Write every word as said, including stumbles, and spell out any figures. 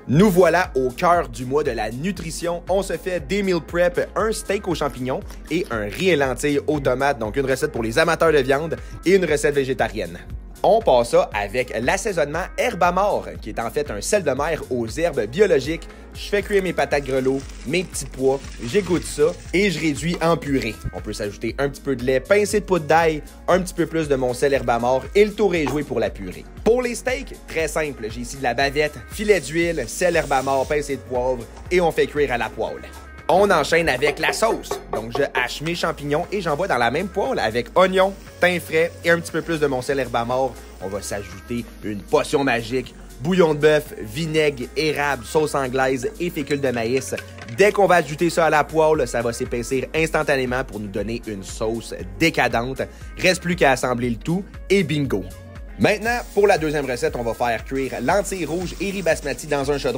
Nous voilà au cœur du mois de la nutrition. On se fait des meal prep, un steak aux champignons et un riz et lentilles aux tomates. Donc une recette pour les amateurs de viande et une recette végétarienne. On passe ça avec l'assaisonnement herbe à mort, qui est en fait un sel de mer aux herbes biologiques. Je fais cuire mes patates grelots, mes petits pois, j'égoutte ça et je réduis en purée. On peut s'ajouter un petit peu de lait, pincée de poudre d'ail, un petit peu plus de mon sel herbe à mort et le tour est joué pour la purée. Pour les steaks, très simple, j'ai ici de la bavette, filet d'huile, sel herbe à mort, pincée de poivre et on fait cuire à la poêle. On enchaîne avec la sauce. Donc, je hache mes champignons et j'envoie dans la même poêle avec oignons, thym frais et un petit peu plus de mon sel herbe à mort. On va s'ajouter une potion magique, bouillon de bœuf, vinaigre, érable, sauce anglaise et fécule de maïs. Dès qu'on va ajouter ça à la poêle, ça va s'épaissir instantanément pour nous donner une sauce décadente. Reste plus qu'à assembler le tout et bingo! Maintenant, pour la deuxième recette, on va faire cuire lentilles rouges et riz basmati dans un chaudron